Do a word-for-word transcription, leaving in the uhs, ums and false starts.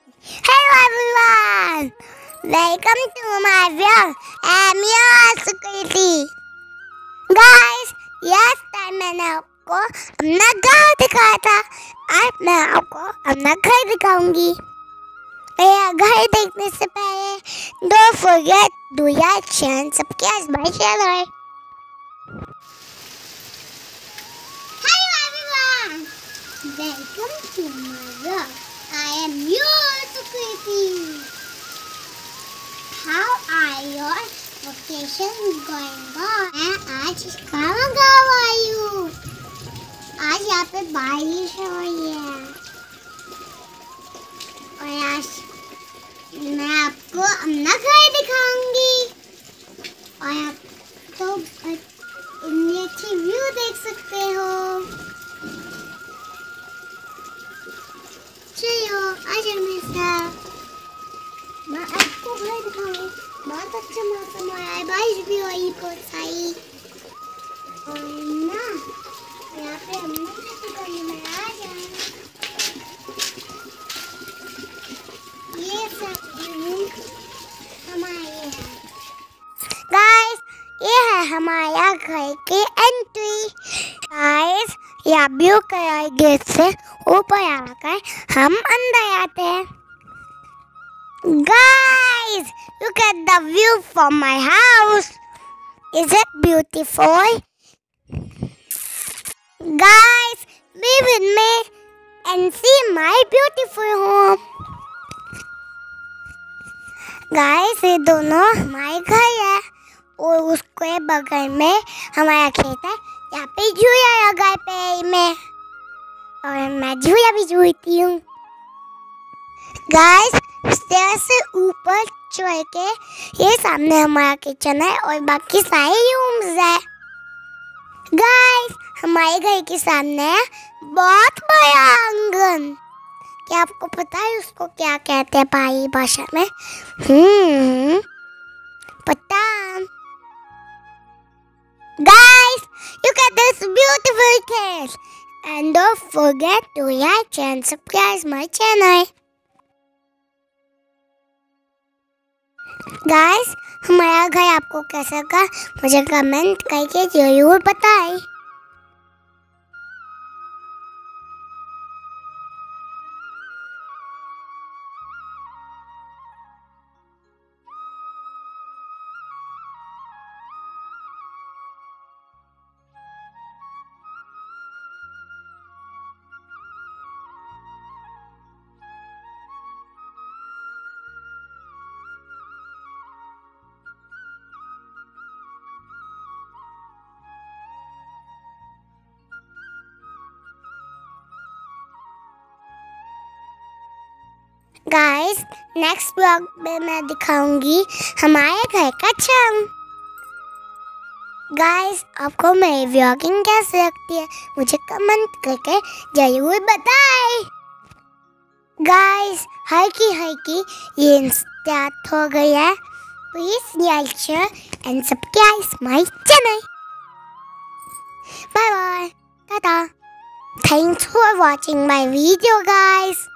Hello everyone, welcome to my vlog. I'm your Sukriti. Guys, last time मैंने आपको अपना गाँव दिखाया था, आज मैं आपको अपना घर दिखाऊंगी। मेरा घर देखने से पहले don't forget to like, share and subscribe my channel. Hello everyone, welcome to my vlog. I am your Sukriti. How are your vacations going on? मैं आज कहाँ गाँव आई हूँ। आज यहाँ पे बारिश हो रही है और आज मैं आपको अपना घर दिखाऊंगी और आप तो इतनी अच्छी व्यू देख सकते हो। चलो आज मेरे साथ मैं आपको घर दिखाऊं। बहुत अच्छा मौसम हो रहा है, बारिश भी हो रही बहुत सारी और ना यहाँ पे हम लोग किसी गली में आ जाए। ये सब हमारे हैं गाइस, ये है हमारा घर की एंट्री। गाइस या व्यू का गेट से ऊपर आकर हम अंदर आते हैं। Guys, look at the view from my house. Is it beautiful? Guys, be with me and see my beautiful home. Guys, ये दोनों हमारे घर है और उसके बगल में हमारा खेत है। यहाँ पे झूला लगा है पेड़ में और मैं झूला भी झूलती हूँ। गाइस, स्टेयर से ऊपर चढ़ के ये सामने हमारा किचन है और बाकी सारे रूम्स है। गाइस, हमारे घर के सामने है बहुत बड़ा आंगन। क्या आपको पता है उसको क्या कहते हैं पहाड़ी भाषा में? हम्म पता। Guys, look at this beautiful place and don't forget to like and subscribe my channel. Guys, हमारा घर आपको कैसा लगा मुझे कमेंट करके जरूर बताएं। गाइस, नेक्स्ट ब्लॉग में मैं दिखाऊंगी हमारे घर का छत। गाइस, आपको मेरी व्लॉगिंग कैसे लगती है मुझे कमेंट करके जरूर बताएं। गाइस, हल्की हल्की ये स्टार्ट हो गई है। Please like share and subscribe my channel. Bye bye, टाटा। Thanks for watching my video guys.